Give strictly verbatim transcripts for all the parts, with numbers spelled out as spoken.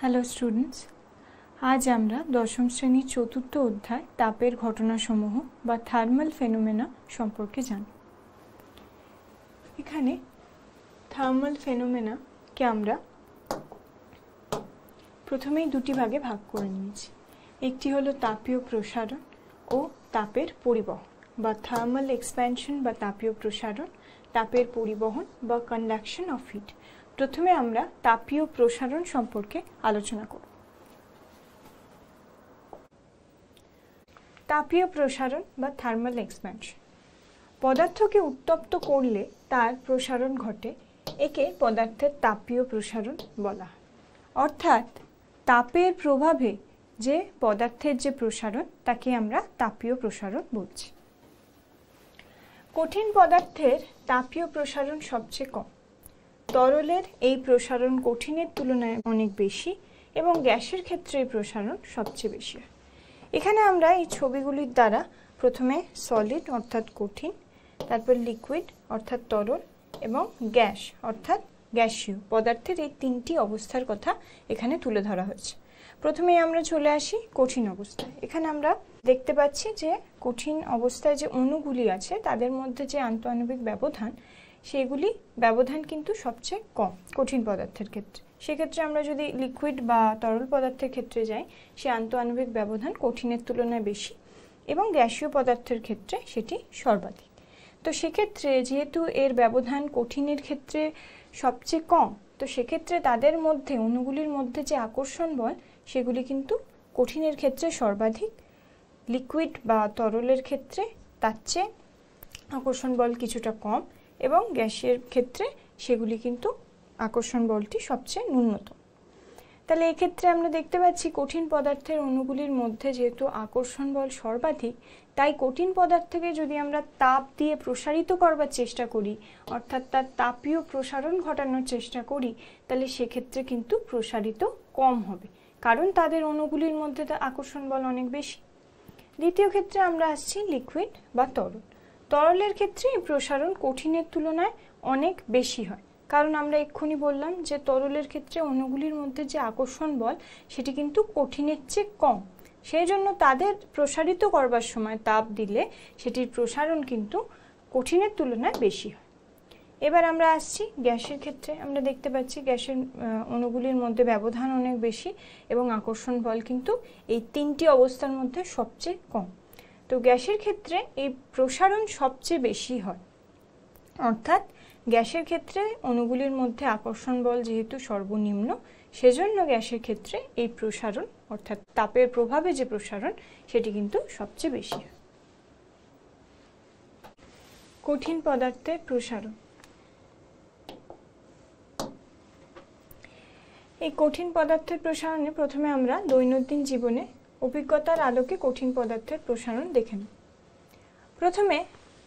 Hello students, আজ আমরা দশম শ্রেণীর চতুর্থ অধ্যায় তাপের ঘটনাসমূহ বা থার্মাল ফেনোমেনা সম্পর্কে জানব। এখানে থার্মাল ফেনোমেনাকে আমরা প্রথমেই দুটি ভাগে ভাগ করে নিয়েছি। একটি হলো তাপীয় প্রসারণ ও তাপের পরিবহন বা থার্মাল এক্সপ্যানশন বা তাপীয় প্রসারণ, তাপের পরিবহন বা কন্ডাকশন অফ হিট। প্রথমে আমরা তাপীয় প্রসারণ সম্পর্কে আলোচনা করব। তাপীয় প্রসারণ বা থার্মাল এক্সপ্যানশন, পদার্থকে উত্তপ্ত করলে তার প্রসারণ ঘটে, একে পদার্থের তাপীয় প্রসারণ বলা হয়। অর্থাৎ তাপের প্রভাবে যে পদার্থের যে প্রসারণ তাকে আমরা তাপীয় প্রসারণ বলছি। কঠিন পদার্থের তাপীয় প্রসারণ সবচেয়ে কম, তরলের এই প্রসারণ কঠিনের তুলনায় অনেক বেশি এবং গ্যাসের ক্ষেত্রে এই প্রসারণ সবচেয়ে বেশি হয়। এখানে আমরা এই ছবিগুলির দ্বারা প্রথমে সলিড অর্থাৎ কঠিন, তারপর লিকুইড অর্থাৎ তরল এবং গ্যাস অর্থাৎ গ্যাসীয় পদার্থের এই তিনটি অবস্থার কথা এখানে তুলে ধরা হয়েছে। প্রথমেই আমরা চলে আসি কঠিন অবস্থায়। এখানে আমরা দেখতে পাচ্ছি যে কঠিন অবস্থায় যে অণুগুলি আছে তাদের মধ্যে যে আন্তঃআণবিক ব্যবধান, সেগুলি ব্যবধান কিন্তু সবচেয়ে কম কঠিন পদার্থের ক্ষেত্রে। সেক্ষেত্রে আমরা যদি লিকুইড বা তরল পদার্থের ক্ষেত্রে যাই, সে আন্তঃআণবিক ব্যবধান কঠিনের তুলনায় বেশি এবং গ্যাসীয় পদার্থের ক্ষেত্রে সেটি সর্বাধিক। তো সেক্ষেত্রে যেহেতু এর ব্যবধান কঠিনের ক্ষেত্রে সবচেয়ে কম, তো সেক্ষেত্রে তাদের মধ্যে অণুগুলির মধ্যে যে আকর্ষণ বল সেগুলি কিন্তু কঠিনের ক্ষেত্রে সর্বাধিক, লিকুইড বা তরলের ক্ষেত্রে তার চেয়ে আকর্ষণ বল কিছুটা কম এবং গ্যাসের ক্ষেত্রে সেগুলি কিন্তু আকর্ষণ বলটি সবচেয়ে ন্যূনতম। তাহলে এক্ষেত্রে আমরা দেখতে পাচ্ছি কঠিন পদার্থের অণুগুলির মধ্যে যেহেতু আকর্ষণ বল সর্বাধিক, তাই কঠিন পদার্থকে যদি আমরা তাপ দিয়ে প্রসারিত করবার চেষ্টা করি, অর্থাৎ তার তাপীয় প্রসারণ ঘটানোর চেষ্টা করি, তাহলে সেক্ষেত্রে কিন্তু প্রসারিত কম হবে, কারণ তাদের অণুগুলির মধ্যে আকর্ষণ বল অনেক বেশি। দ্বিতীয় ক্ষেত্রে আমরা আসছি লিকুইড বা তরল। তরলের ক্ষেত্রে এই প্রসারণ কঠিনের তুলনায় অনেক বেশি হয়, কারণ আমরা এক্ষুনি বললাম যে তরলের ক্ষেত্রে অণুগুলির মধ্যে যে আকর্ষণ বল সেটি কিন্তু কঠিনের চেয়ে কম, সেই জন্য তাদের প্রসারিত করবার সময় তাপ দিলে সেটির প্রসারণ কিন্তু কঠিনের তুলনায় বেশি হয়। এবার আমরা আসছি গ্যাসের ক্ষেত্রে। আমরা দেখতে পাচ্ছি গ্যাসের অণুগুলির মধ্যে ব্যবধান অনেক বেশি এবং আকর্ষণ বল কিন্তু এই তিনটি অবস্থার মধ্যে সবচেয়ে কম। তো গ্যাসের ক্ষেত্রে এই প্রসারণ সবচেয়ে বেশি হয়, অর্থাৎ গ্যাসের ক্ষেত্রে অণুগুলির মধ্যে আকর্ষণ বল যেহেতু সর্বনিম্ন, সেজন্য গ্যাসের ক্ষেত্রে এই প্রসারণ অর্থাৎ তাপের প্রভাবে যে প্রসারণ সেটি কিন্তু সবচেয়ে বেশি হয়। কঠিন পদার্থের প্রসারণ, এই কঠিন পদার্থের প্রসারণে প্রথমে আমরা দৈনন্দিন জীবনে অভিজ্ঞতার আলোকে কঠিন পদার্থের প্রসারণ দেখে নিই। প্রথমে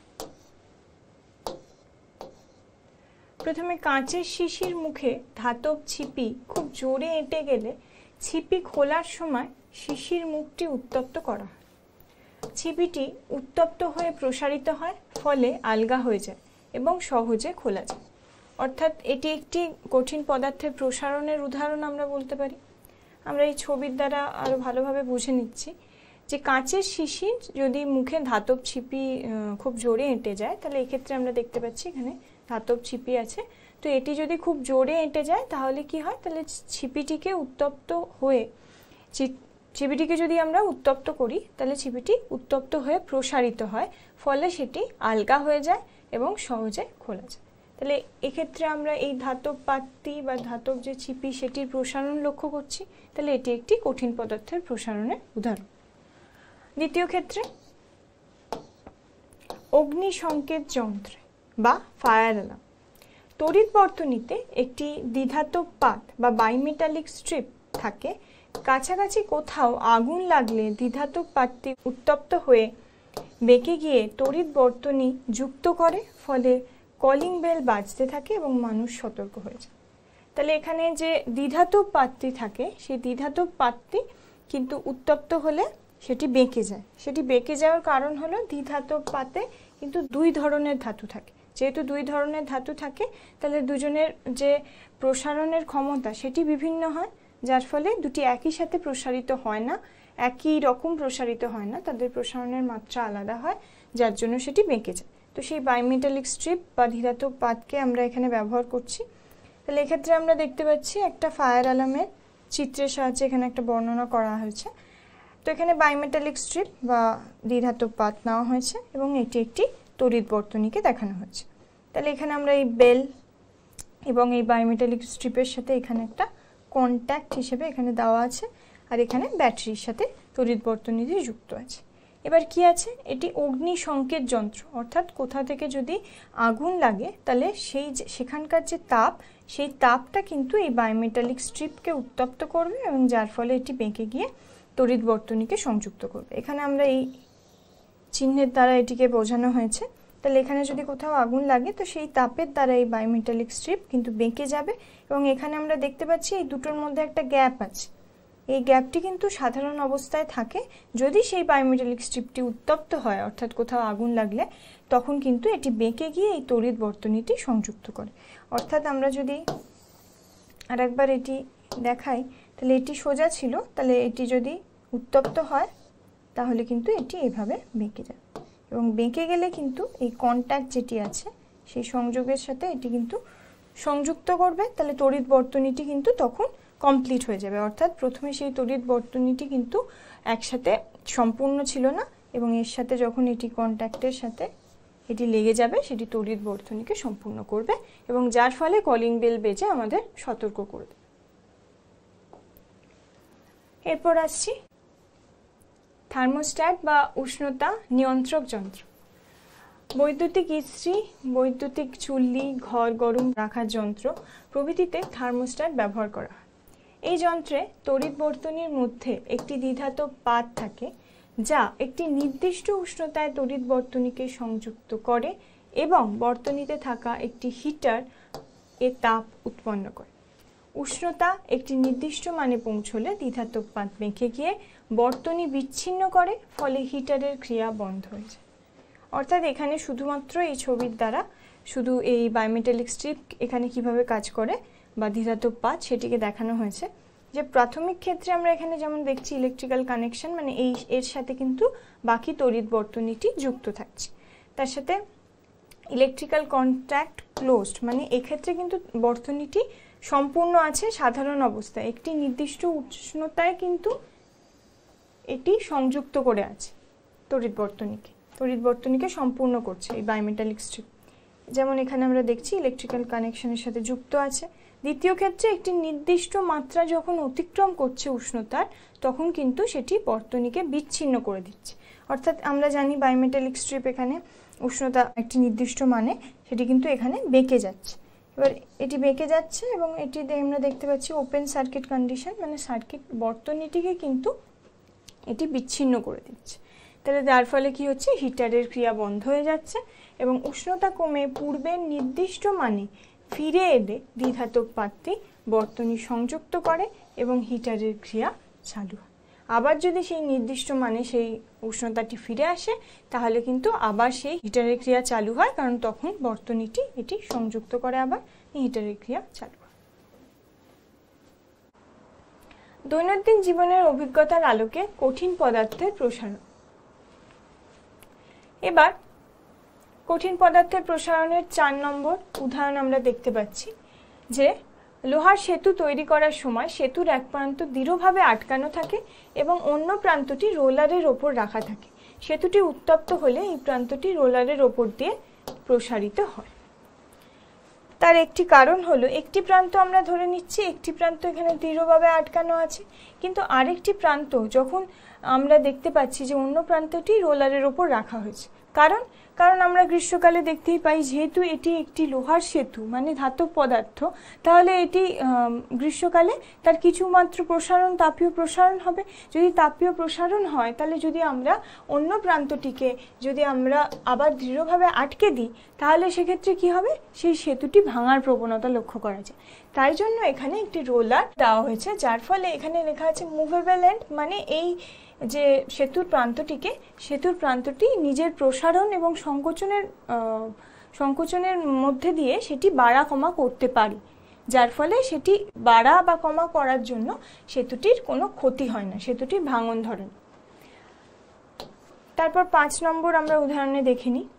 প্রথমে কাঁচের শিশির মুখে ধাতব ছিপি খুব জোরে এঁটে গেলে ছিপি খোলার সময় শিশির মুখটি উত্তপ্ত করা হয়। ছিপিটি উত্তপ্ত হয়ে প্রসারিত হয়, ফলে আলগা হয়ে যায় এবং সহজে খোলা যায়। অর্থাৎ এটি একটি কঠিন পদার্থের প্রসারণের উদাহরণ আমরা বলতে পারি। আমরা এই ছবির দ্বারা আরো ভালোভাবে বুঝে নিচ্ছি যে কাঁচের শিশির যদি মুখে ধাতব ছিপি খুব জোরে এঁটে যায়, তাহলে এক্ষেত্রে আমরা দেখতে পাচ্ছি এখানে ধাতব ছিপি আছে। তো এটি যদি খুব জোরে এঁটে যায় তাহলে কি হয়, তাহলে ছিপিটিকে উত্তপ্ত হয়ে ছিপিটিকে যদি আমরা উত্তপ্ত করি তাহলে ছিপিটি উত্তপ্ত হয়ে প্রসারিত হয়, ফলে সেটি আলগা হয়ে যায় এবং সহজে খোলা যায়। তাহলে এক্ষেত্রে আমরা এই ধাতব পাত্তি বা ধাতব যে ছিপি সেটির প্রসারণ লক্ষ্য করছি, তাহলে এটি একটি কঠিন পদার্থের প্রসারণের উদাহরণ। দ্বিতীয় ক্ষেত্রে অগ্নি সংকেত যন্ত্রে বা ফায়ার অ্যালার্ম। তড়িৎ বর্তনীতে একটি দ্বিধাতব পাত বা বাইমেটালিক স্ট্রিপ থাকে। কাছাকাছি কোথাও আগুন লাগলে দ্বিধাতব পাতটি উত্তপ্ত হয়ে বেঁকে গিয়ে তড়িৎ বর্তনী যুক্ত করে, ফলে কলিং বেল বাজতে থাকে এবং মানুষ সতর্ক হয়ে যায়। তাহলে এখানে যে দ্বিধাতব পাতটি থাকে, সেই দ্বিধাতব পাতটি কিন্তু উত্তপ্ত হলে সেটি বেঁকে যায়। সেটি বেঁকে যাওয়ার কারণ হলো দ্বিধাতব পাতে কিন্তু দুই ধরনের ধাতু থাকে। যেহেতু দুই ধরনের ধাতু থাকে, তাহলে দুজনের যে প্রসারণের ক্ষমতা সেটি বিভিন্ন হয়। যার ফলে দুটি একই সাথে প্রসারিত হয় না, একই রকম প্রসারিত হয় না, তাদের প্রসারণের মাত্রা আলাদা হয়, যার জন্য সেটি বেঁকে যায়। তো সেই বাইমেটালিক স্ট্রিপ বা ধীরাত্মক পাতকে আমরা এখানে ব্যবহার করছি। তাহলে এক্ষেত্রে আমরা দেখতে পাচ্ছি একটা ফায়ার অ্যালার্মের চিত্রের সাহায্যে এখানে একটা বর্ণনা করা হয়েছে। তো এখানে বাইমেটালিক স্ট্রিপ বা দ্বিধাত্মক পাত নেওয়া হয়েছে এবং এটি একটি তড়িৎ বর্তনীকে দেখানো হয়েছে। তাহলে এখানে আমরা এই বেল এবং এই বাইমেটালিক স্ট্রিপের সাথে এখানে একটা কন্ট্যাক্ট হিসেবে এখানে দেওয়া আছে, আর এখানে ব্যাটারির সাথে তড়িৎ বর্তনীটি যুক্ত আছে। এবার কি আছে, এটি অগ্নি সংকেত যন্ত্র, অর্থাৎ কোথা থেকে যদি আগুন লাগে তাহলে সেই সেখানকার যে তাপ, সেই তাপটা কিন্তু এই বাইমেটালিক স্ট্রিপকে উত্তপ্ত করবে এবং যার ফলে এটি বেঁকে গিয়ে তড়িৎ বর্তনীকে সংযুক্ত করবে। এখানে আমরা এই চিহ্নের দ্বারা এটিকে বোঝানো হয়েছে। তাহলে এখানে যদি কোথাও আগুন লাগে তো সেই তাপের দ্বারা এই বাইমেটালিক স্ট্রিপ কিন্তু বেঁকে যাবে এবং এখানে আমরা দেখতে পাচ্ছি এই দুটোর মধ্যে একটা গ্যাপ আছে। এই গ্যাপটি কিন্তু সাধারণ অবস্থায় থাকে, যদি সেই বাইমেটালিক স্ট্রিপটি উত্তপ্ত হয় অর্থাৎ কোথাও আগুন লাগলে তখন কিন্তু এটি বেঁকে গিয়ে এই তড়িৎ বর্তনীটি সংযুক্ত করে। অর্থাৎ আমরা যদি আরেকবার এটি দেখাই, তাহলে এটি সোজা ছিল, তাহলে এটি যদি উত্তপ্ত হয় তাহলে কিন্তু এটি এভাবে বেঁকে যায় এবং বেঁকে গেলে কিন্তু এই কন্ট্যাক্ট যেটি আছে সেই সংযোগের সাথে এটি কিন্তু সংযুক্ত করবে, তাহলে তড়িৎ বর্তনীটি কিন্তু তখন কমপ্লিট হয়ে যাবে। অর্থাৎ প্রথমে সেই তড়িৎ বর্তনীটি কিন্তু একসাথে সম্পূর্ণ ছিল না এবং এর সাথে যখন এটি কন্ট্যাক্টের সাথে এটি লেগে যাবে সেটি তড়িৎ বর্তনীকে সম্পূর্ণ করবে এবং যার ফলে কলিং বেল বেজে আমাদের সতর্ক করবে। এরপর আসছি থার্মোস্ট্যাট বা উষ্ণতা নিয়ন্ত্রক যন্ত্র। বৈদ্যুতিক ইস্ত্রি, বৈদ্যুতিক চুল্লি, ঘর গরম রাখার যন্ত্র প্রভৃতিতে থার্মোস্ট্যাট ব্যবহার করা হয়। এই যন্ত্রে তড়িৎ বর্তনীর মধ্যে একটি দ্বিধাত্মক পাত থাকে যা একটি নির্দিষ্ট উষ্ণতায় তড়িৎ বর্তনীকে সংযুক্ত করে এবং বর্তনীতে থাকা একটি হিটার এর তাপ উৎপন্ন করে। উষ্ণতা একটি নির্দিষ্ট মানে পৌঁছলে দ্বিধাত্মক পাত বেঁকে গিয়ে বর্তনী বিচ্ছিন্ন করে, ফলে হিটারের ক্রিয়া বন্ধ হয়ে যায়। অর্থাৎ এখানে শুধুমাত্র এই ছবির দ্বারা শুধু এই বাইমেটালিক স্ট্রিপ এখানে কিভাবে কাজ করে বা দ্বিধাত্মক পাত সেটিকে দেখানো হয়েছে। যে প্রাথমিক ক্ষেত্রে আমরা এখানে যেমন দেখছি ইলেকট্রিক্যাল কানেকশন, মানে এই এর সাথে কিন্তু বাকি তড়িৎ বর্তনীটি যুক্ত থাকছে, তার সাথে ইলেকট্রিক্যাল কন্ট্যাক্ট ক্লোজড, মানে এক্ষেত্রে কিন্তু বর্তনীটি সম্পূর্ণ আছে সাধারণ অবস্থায়, একটি নির্দিষ্ট উষ্ণতায় কিন্তু এটি সংযুক্ত করে আছে তড়িৎ বর্তনীকে, তড়িৎ বর্তনীকে সম্পূর্ণ করছে এই বাইমেটালিক স্ট্রিপ। যেমন এখানে আমরা দেখছি ইলেকট্রিক্যাল কানেকশনের সাথে যুক্ত আছে। দ্বিতীয় ক্ষেত্রে একটি নির্দিষ্ট মাত্রা যখন অতিক্রম করছে উষ্ণতার, তখন কিন্তু সেটি বর্তনীকে বিচ্ছিন্ন করে দিচ্ছে। অর্থাৎ আমরা জানি বাইমেটালিক স্ট্রিপ এখানে উষ্ণতা একটি নির্দিষ্ট মানে, সেটি কিন্তু এখানে বেঁকে যাচ্ছে। এবার এটি বেঁকে যাচ্ছে এবং এটি আমরা দেখতে পাচ্ছি ওপেন সার্কিট কন্ডিশন, মানে সার্কিট বর্তনীটিকে কিন্তু এটি বিচ্ছিন্ন করে দিচ্ছে। তাহলে যার ফলে কি হচ্ছে, হিটারের ক্রিয়া বন্ধ হয়ে যাচ্ছে এবং উষ্ণতা কমে পূর্বের নির্দিষ্ট মানে ফিরে এলে দ্বিধাত্মক পাতটি বর্তনী সংযুক্ত করে এবং হিটারের ক্রিয়া চালু হয়। আবার যদি সেই নির্দিষ্ট মানে সেই উষ্ণতাটি ফিরে আসে তাহলে কিন্তু আবার সেই হিটারের ক্রিয়া চালু হয়, কারণ তখন বর্তনীটি এটি সংযুক্ত করে, আবার হিটারের ক্রিয়া চালু হয়। দৈনন্দিন জীবনের অভিজ্ঞতার আলোকে কঠিন পদার্থের প্রসারণ। এবার কঠিন পদার্থের প্রসারণের চার নম্বর উদাহরণ আমরা দেখতে পাচ্ছি যে লোহার সেতু তৈরি করার সময় সেতুর এক প্রান্ত দৃঢ়ভাবে আটকানো থাকে এবং অন্য প্রান্তটি রোলারের ওপর রাখা থাকে। সেতুটি উত্তপ্ত হলে এই প্রান্তটি রোলারের ওপর দিয়ে প্রসারিত হয়। তার একটি কারণ হলো একটি প্রান্ত আমরা ধরে নিচ্ছি একটি প্রান্ত এখানে দৃঢ়ভাবে আটকানো আছে, কিন্তু আরেকটি প্রান্ত যখন আমরা দেখতে পাচ্ছি যে অন্য প্রান্তটি রোলারের ওপর রাখা হয়েছে। কারণ কারণ আমরা গ্রীষ্মকালে দেখতেই পাই যেহেতু এটি একটি লোহার সেতু মানে ধাতব পদার্থ, তাহলে এটি গ্রীষ্মকালে তার কিছুমাত্র প্রসারণ তাপীয় প্রসারণ হবে। যদি তাপীয় প্রসারণ হয় তাহলে যদি আমরা অন্য প্রান্তটিকে যদি আমরা আবার দৃঢ়ভাবে আটকে দিই তাহলে সেক্ষেত্রে কি হবে, সেই সেতুটি ভাঙার প্রবণতা লক্ষ্য করা যায়। তাই জন্য এখানে একটি রোলার দেওয়া হয়েছে, যার ফলে এখানে লেখা আছে মুভেবল এন্ড, মানে এই যে সেতুর প্রান্তটিকে সেতুর প্রান্তটি নিজের প্রসারণ এবং সংকোচনের সংকোচনের মধ্যে দিয়ে সেটি বাড়া কমা করতে পারে। যার ফলে সেটি বাড়া বা কমা করার জন্য সেতুটির কোনো ক্ষতি হয় না, সেতুটির ভাঙন ধরে না। তারপর পাঁচ নম্বর আমরা উদাহরণে দেখে নিই।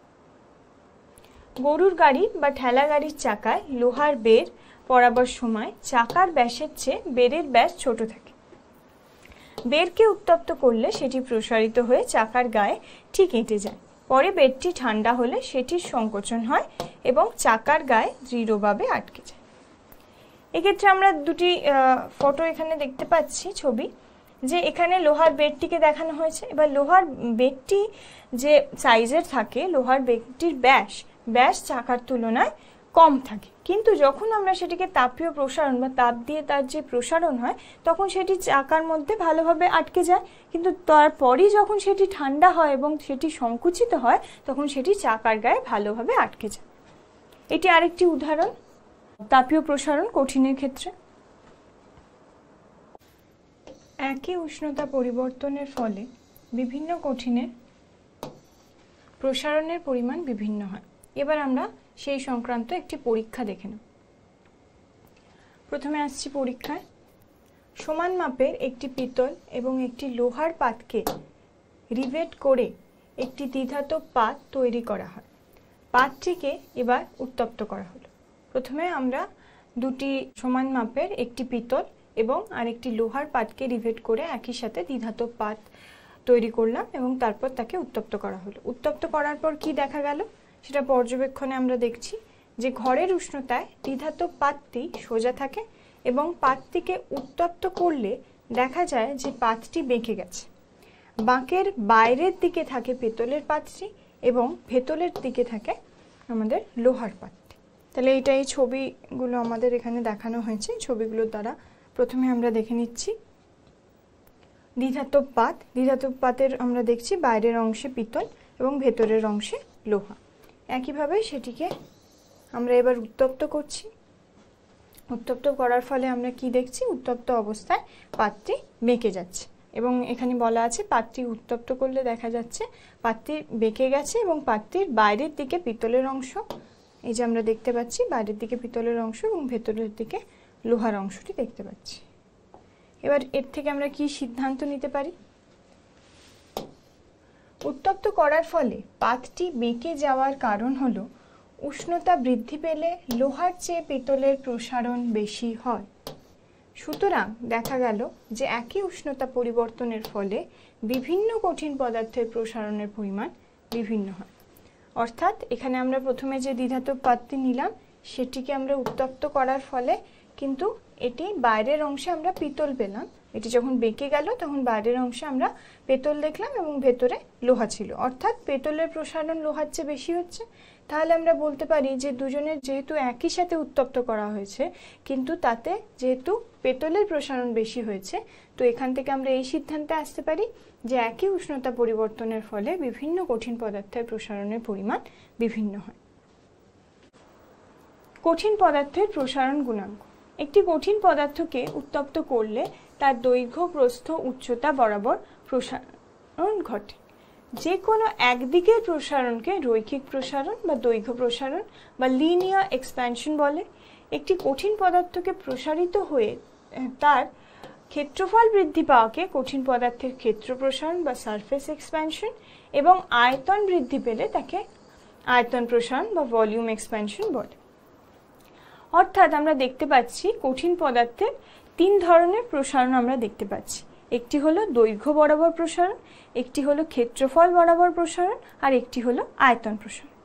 গরুর গাড়ি বা ঠেলা গাড়ির চাকায় লোহার বের পরাবার সময় চাকার ব্যাসের চেয়ে বেরের ব্যাস ছোট থাকে। বেরকে উত্তপ্ত করলে সেটি প্রসারিত হয়ে চাকার গায়ে ঠিক এঁটে যায়। পরে বেরটি ঠান্ডা হলে সেটির সংকোচন হয় এবং চাকার গায়ে দৃঢ়ভাবে আটকে যায়। এক্ষেত্রে আমরা দুটি ফটো এখানে দেখতে পাচ্ছি, ছবি, যে এখানে লোহার বেরটিকে দেখানো হয়েছে। এবার লোহার বেরটি যে সাইজের থাকে, লোহার বেরটির ব্যাস ব্যাস চাকার তুলনায় কম থাকে, কিন্তু যখন আমরা সেটিকে তাপীয় প্রসারণ বা তাপ দিয়ে তার যে প্রসারণ হয় তখন সেটি চাকার মধ্যে ভালোভাবে আটকে যায়, কিন্তু তারপরই যখন সেটি ঠান্ডা হয় এবং সেটি সংকুচিত হয় তখন সেটি চাকার গায়ে ভালোভাবে আটকে যায়। এটি আরেকটি উদাহরণ তাপীয় প্রসারণ কঠিনের ক্ষেত্রে। একই উষ্ণতা পরিবর্তনের ফলে বিভিন্ন কঠিনের প্রসারণের পরিমাণ বিভিন্ন হয়। এবার আমরা সেই সংক্রান্ত একটি পরীক্ষা দেখে নেব। প্রথমে আসছি পরীক্ষায়। সমান মাপের একটি পিতল এবং একটি লোহার পাতকে রিভেট করে একটি দ্বিধাতব পাত তৈরি করা হয়। পাতটিকে এবার উত্তপ্ত করা হলো। প্রথমে আমরা দুটি সমান মাপের একটি পিতল এবং আরেকটি লোহার পাতকে রিভেট করে একই সাথে দ্বিধাতব পাত তৈরি করলাম এবং তারপর তাকে উত্তপ্ত করা হলো। উত্তপ্ত করার পর কি দেখা গেল সেটা পর্যবেক্ষণে আমরা দেখছি যে ঘরের উষ্ণতায় দ্বিধাতব পাতটি সোজা থাকে এবং পাতটিকে উত্তপ্ত করলে দেখা যায় যে পাতটি বেঁকে গেছে। বাঁকের বাইরের দিকে থাকে পেতলের পাতটি এবং ভেতরের দিকে থাকে আমাদের লোহার পাতটি। তাহলে এইটা এই ছবিগুলো আমাদের এখানে দেখানো হয়েছে। ছবিগুলোর দ্বারা প্রথমে আমরা দেখে নিচ্ছি দ্বিধাতব পাত। দ্বিধাতব পাতের আমরা দেখছি বাইরের অংশে পিতল এবং ভেতরের অংশে লোহা। একইভাবে সেটিকে আমরা এবার উত্তপ্ত করছি। উত্তপ্ত করার ফলে আমরা কি দেখছি, উত্তপ্ত অবস্থায় পাতটি বেঁকে যাচ্ছে এবং এখানে বলা আছে পাতটি উত্তপ্ত করলে দেখা যাচ্ছে পাতটি বেঁকে গেছে এবং পাতটির বাইরের দিকে পিতলের অংশ, এই যে আমরা দেখতে পাচ্ছি বাইরের দিকে পিতলের অংশ এবং ভেতরের দিকে লোহার অংশটি দেখতে পাচ্ছি। এবার এর থেকে আমরা কি সিদ্ধান্ত নিতে পারি? উত্তপ্ত করার ফলে পাতটি বেঁকে যাওয়ার কারণ হলো উষ্ণতা বৃদ্ধি পেলে লোহার চেয়ে পিতলের প্রসারণ বেশি হয়। সুতরাং দেখা গেল যে একই উষ্ণতা পরিবর্তনের ফলে বিভিন্ন কঠিন পদার্থের প্রসারণের পরিমাণ বিভিন্ন হয়। অর্থাৎ এখানে আমরা প্রথমে যে দ্বিধাতব পাতটি নিলাম সেটিকে আমরা উত্তপ্ত করার ফলে কিন্তু এটি বাইরের অংশে আমরা পিতল পেলাম। এটি যখন বেঁকে গেল তখন বাইরের অংশে আমরা পেতল দেখলাম এবং ভেতরে লোহা ছিল, অর্থাৎ পেতলের প্রসারণ লোহার চেয়ে বেশি হচ্ছে। তাহলে আমরা বলতে পারি যে দুজনের যেহেতু একই সাথে উত্তপ্ত করা হয়েছে কিন্তু তাতে যেহেতু পেতলের প্রসারণ বেশি হয়েছে, তো এখান থেকে আমরা এই সিদ্ধান্তে আসতে পারি যে একই উষ্ণতা পরিবর্তনের ফলে বিভিন্ন কঠিন পদার্থের প্রসারণের পরিমাণ বিভিন্ন হয়। কঠিন পদার্থের প্রসারণ গুণাঙ্ক। একটি কঠিন পদার্থকে উত্তপ্ত করলে তার দৈর্ঘ্য, প্রস্থ, উচ্চতা বরাবর প্রসারণ ঘটে। যে কোনো একদিকের প্রসারণকে রৈখিক প্রসারণ বা দৈর্ঘ্য প্রসারণ বা লিনিয়ার এক্সপ্যানশন বলে। একটি কঠিন পদার্থকে প্রসারিত হয়ে তার ক্ষেত্রফল বৃদ্ধি পাওয়াকে কঠিন পদার্থের ক্ষেত্র প্রসারণ বা সারফেস এক্সপ্যানশন এবং আয়তন বৃদ্ধি পেলে তাকে আয়তন প্রসারণ বা ভলিউম এক্সপ্যানশন বলে। অর্থাৎ আমরা দেখতে পাচ্ছি কঠিন পদার্থের তিন ধরনের প্রসারণ আমরা দেখতে পাচ্ছি। একটি হলো দৈর্ঘ্য বরাবর প্রসারণ, একটি হলো ক্ষেত্রফল বরাবর প্রসারণ আর একটি হলো আয়তন প্রসারণ।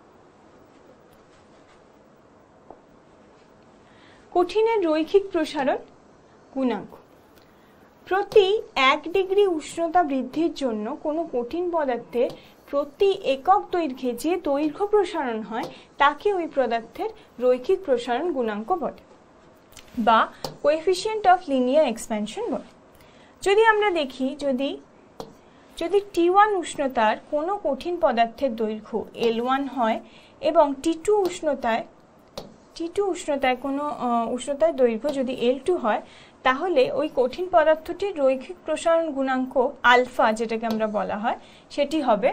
কঠিনের রৈখিক প্রসারণ গুণাঙ্ক। প্রতি এক ডিগ্রি উষ্ণতা বৃদ্ধির জন্য কোনো কঠিন পদার্থের প্রতি একক দৈর্ঘ্যে যে দৈর্ঘ্য প্রসারণ হয় তাকে ওই পদার্থের রৈখিক প্রসারণ গুণাঙ্ক বলে বা কোএফিসিয়েন্ট অফ লিনিয়ার এক্সপ্যানশন বলে। যদি আমরা দেখি যদি যদি টি ওয়ান উষ্ণতার কোনো কঠিন পদার্থের দৈর্ঘ্য এল ওয়ান হয় এবং টি টু উষ্ণতায় টি টু উষ্ণতায় কোনো উষ্ণতার দৈর্ঘ্য যদি এল টু হয় তাহলে ওই কঠিন পদার্থটির রৈখিক প্রসারণ গুণাঙ্ক আলফা, যেটাকে আমরা বলা হয়, সেটি হবে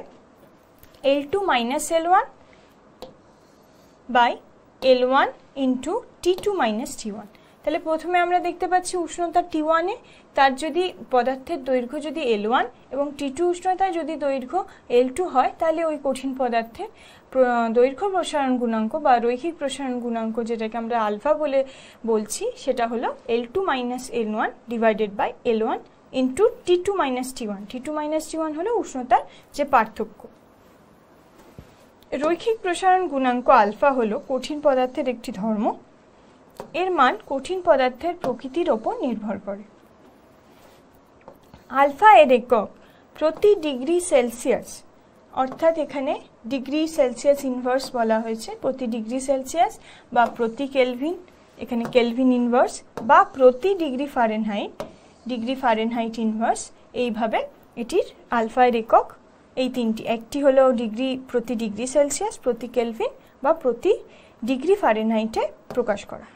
L two minus L one by L one into T two minus T one. তাহলে প্রথমে আমরা দেখতে পাচ্ছি উষ্ণতা টি ওয়ানে তার যদি পদার্থের দৈর্ঘ্য যদি এল ওয়ান এবং টি টু উষ্ণতায় যদি দৈর্ঘ্য এল টু হয়, তাহলে ওই কঠিন পদার্থের দৈর্ঘ্য প্রসারণ গুণাঙ্ক বা রৈখিক প্রসারণ গুণাঙ্ক, যেটাকে আমরা আলফা বলে বলছি, সেটা হলো L two minus L one divided by L one into T two minus T one. T two minus T one হলো উষ্ণতার যে পার্থক্য। রৈখিক প্রসারণ গুণাঙ্ক আলফা হলো কঠিন পদার্থের একটি ধর্ম। এর মান কঠিন পদার্থের প্রকৃতির ওপর নির্ভর করে। আলফা এর একক প্রতি ডিগ্রি সেলসিয়াস, অর্থাৎ এখানে ডিগ্রি সেলসিয়াস ইনভার্স বলা হয়েছে, প্রতি ডিগ্রি সেলসিয়াস বা প্রতি কেলভিন, এখানে কেলভিন ইনভার্স বা প্রতি degree Fahrenheit, degree Fahrenheit inverse, এইভাবে এটির আলফা এর একক এই তিনটি। একটি হলো ডিগ্রি প্রতি ডিগ্রি সেলসিয়াস, প্রতি কেলভিন বা প্রতি ডিগ্রি ফারেনহাইটে প্রকাশ করা।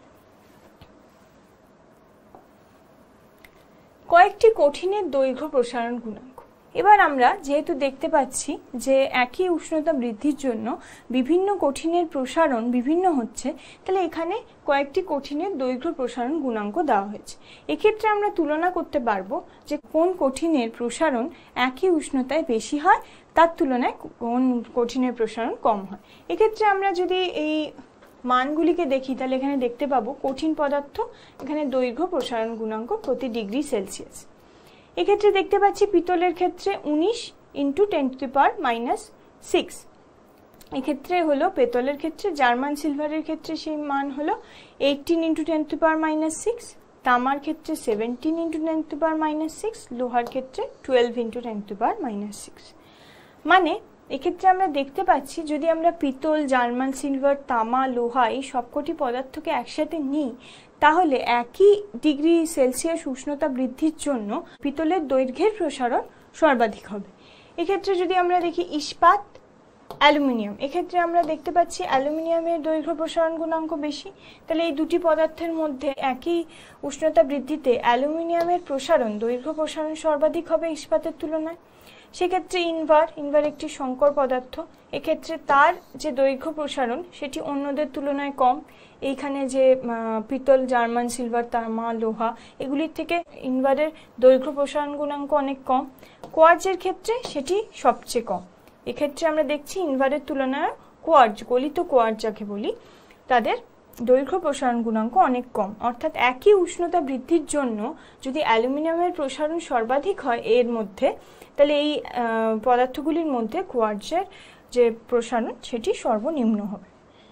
কয়েকটি কঠিনের দৈর্ঘ্য প্রসারণ গুণাঙ্ক। এবার আমরা যেহেতু দেখতে পাচ্ছি যে একই উষ্ণতা বৃদ্ধির জন্য বিভিন্ন কঠিনের প্রসারণ বিভিন্ন হচ্ছে, তাহলে এখানে কয়েকটি কঠিনের দৈর্ঘ্য প্রসারণ গুণাঙ্ক দেওয়া হয়েছে। এক্ষেত্রে আমরা তুলনা করতে পারবো যে কোন কঠিনের প্রসারণ একই উষ্ণতায় বেশি হয়, তার তুলনায় কোন কঠিনের প্রসারণ কম হয়। এক্ষেত্রে আমরা যদি এই মানগুলিকে দেখি, তাহলে এখানে দেখতে পাবো কঠিন পদার্থ, এখানে দৈর্ঘ্য প্রসারণ গুণাঙ্ক প্রতি ডিগ্রি সেলসিয়াস। এক্ষেত্রে দেখতে পাচ্ছি পিতলের ক্ষেত্রে উনিশ into ten to the power minus six. এক্ষেত্রে হলো পেতলের ক্ষেত্রে, জার্মান সিলভারের ক্ষেত্রে সেই মান হলো eighteen into ten to the power minus six, তামার ক্ষেত্রে seventeen into ten to the power minus six, লোহার ক্ষেত্রে twelve into ten to the power minus six. মানে এক্ষেত্রে আমরা দেখতে পাচ্ছি যদি আমরা পিতল, জার্মান সিলভার, তামা, লোহা এই সবকটি পদার্থকে একসাথে নিই, তাহলে একই ডিগ্রি সেলসিয়াস উষ্ণতা বৃদ্ধির জন্য পিতলের দৈর্ঘ্যের প্রসারণ সর্বাধিক হবে। এক্ষেত্রে যদি আমরা দেখি ইস্পাত, অ্যালুমিনিয়াম, এক্ষেত্রে আমরা দেখতে পাচ্ছি অ্যালুমিনিয়ামের দৈর্ঘ্য প্রসারণ গুণাঙ্ক বেশি। তাহলে এই দুটি পদার্থের মধ্যে একই উষ্ণতা বৃদ্ধিতে অ্যালুমিনিয়ামের প্রসারণ, দৈর্ঘ্য প্রসারণ সর্বাধিক হবে ইস্পাতের তুলনায়। সেক্ষেত্রে ইনভার, ইনভার একটি সংকর পদার্থ, এক্ষেত্রে তার যে দৈর্ঘ্য প্রসারণ সেটি অন্যদের তুলনায় কম। এইখানে যে পিতল, জার্মান সিলভার, তামা, লোহা এগুলির থেকে ইনভারের দৈর্ঘ্য প্রসারণ গুণাঙ্ক অনেক কম। কোয়ার্জের ক্ষেত্রে সেটি সবচেয়ে কম। এক্ষেত্রে আমরা দেখছি ইনভারের তুলনায় কোয়ার্জ, গলিত কোয়ার্জ যাকে বলি, তাদের দৈর্ঘ্য প্রসারণ গুণাঙ্ক অনেক কম। অর্থাৎ একই উষ্ণতা বৃদ্ধির জন্য যদি অ্যালুমিনিয়ামের প্রসারণ সর্বাধিক হয় এর মধ্যে, তাহলে এই পদার্থগুলির মধ্যে কোয়ার্জের যে প্রসারণ সেটি সর্বনিম্ন হবে।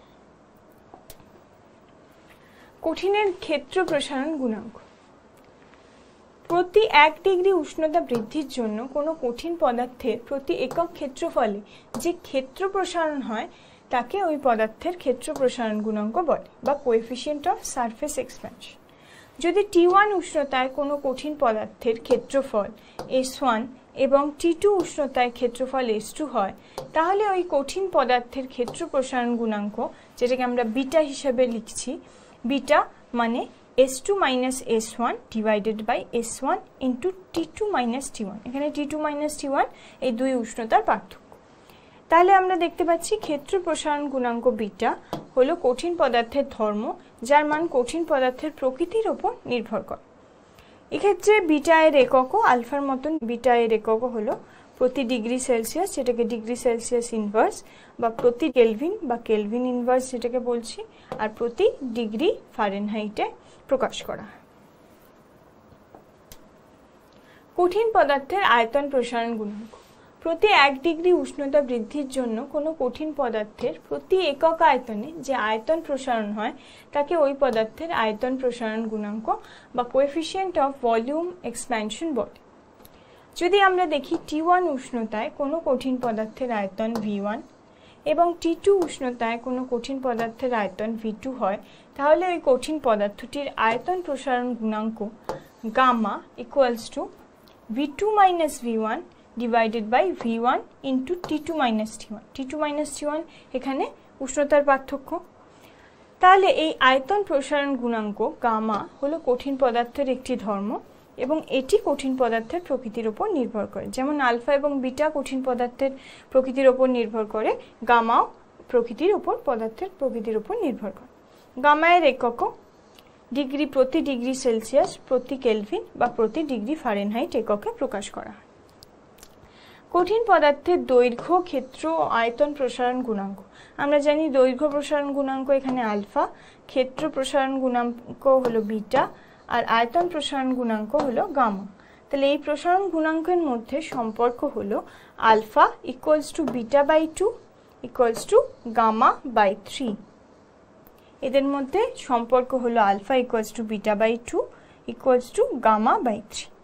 কঠিনের ক্ষেত্র প্রসারণ গুণাঙ্ক। প্রতি এক ডিগ্রি উষ্ণতা বৃদ্ধির জন্য কোনো কঠিন পদার্থের প্রতি একক ক্ষেত্রফলে যে ক্ষেত্র প্রসারণ হয় তাকে ওই পদার্থের ক্ষেত্র প্রসারণ গুণাঙ্ক বলে বা কোএফিসিয়েন্ট অফ সারফেস এক্সপ্যানশন। যদি টি ওয়ান উষ্ণতায় কোনো কঠিন পদার্থের ক্ষেত্রফল এস ওয়ান এবং টি টু উষ্ণতায় ক্ষেত্রফল এস টু হয়, তাহলে ওই কঠিন পদার্থের ক্ষেত্র প্রসারণ গুণাঙ্ক, যেটাকে আমরা বিটা হিসেবে লিখছি, বিটা মানে S two minus S one divided by S one into T two minus T one. এখানে T two minus T one এই দুই উষ্ণতার পার্থক্য। তাহলে আমরা দেখতে পাচ্ছি ক্ষেত্র প্রসারণ গুণাঙ্ক বিটা হলো কঠিন পদার্থের ধর্ম, যার মান কঠিন পদার্থের প্রকৃতির ওপর নির্ভর করে। এক্ষেত্রে বিটা এর এককও আলফার মতন, বিটা এর এককও হলো প্রতি ডিগ্রি সেলসিয়াস, যেটাকে ডিগ্রি সেলসিয়াস ইনভার্স, বা প্রতি কেলভিন বা কেলভিন ইনভার্স যেটাকে বলছি, আর প্রতি ডিগ্রি ফারেনহাইটে প্রকাশ করা হয়। কঠিন পদার্থের আয়তন প্রসারণ গুণাঙ্ক। প্রতি এক ডিগ্রি উষ্ণতা বৃদ্ধির জন্য কোনো কঠিন পদার্থের প্রতি একক আয়তনে যে আয়তন প্রসারণ হয় তাকে ওই পদার্থের আয়তন প্রসারণ গুণাঙ্ক বা কোএফিসিয়েন্ট অফ ভলিউম এক্সপ্যানশন বলে। যদি আমরা দেখি টি ওয়ান উষ্ণতায় কোনো কঠিন পদার্থের আয়তন ভি ওয়ান এবং টি টু উষ্ণতায় কোনো কঠিন পদার্থের আয়তন ভি টু হয়, তাহলে ওই কঠিন পদার্থটির আয়তন প্রসারণ গুণাঙ্ক gamma equals to V two minus V one divided by V one into T two minus T one. T two minus T one এখানে উষ্ণতার পার্থক্য। তাহলে এই আয়তন প্রসারণ গুণাঙ্ক গামা হলো কঠিন পদার্থের একটি ধর্ম এবং এটি কঠিন পদার্থের প্রকৃতির উপর নির্ভর করে। যেমন আলফা এবং বিটা কঠিন পদার্থের প্রকৃতির উপর নির্ভর করে, গামাও প্রকৃতির উপর, পদার্থের প্রকৃতির উপর নির্ভর করে। গামা এর এককও ডিগ্রি প্রতি ডিগ্রি সেলসিয়াস, প্রতি কেলভিন বা প্রতি ডিগ্রি ফারেনহাইট এককে প্রকাশ করা হয়। কঠিন পদার্থের দৈর্ঘ্য, ক্ষেত্র ও আয়তন প্রসারণ গুণাঙ্ক। আমরা জানি দৈর্ঘ্য প্রসারণ গুণাঙ্ক এখানে আলফা, ক্ষেত্র প্রসারণ গুণাঙ্ক হলো বিটা, আর আয়তন প্রসারণ গুণাঙ্ক হলো গামা। তাহলে এই প্রসারণ গুণাঙ্কের মধ্যে সম্পর্ক হলো alpha equals to beta by two equals to gamma by three. এদের মধ্যে সম্পর্ক হলো alpha equals to beta by two equals to gamma by three.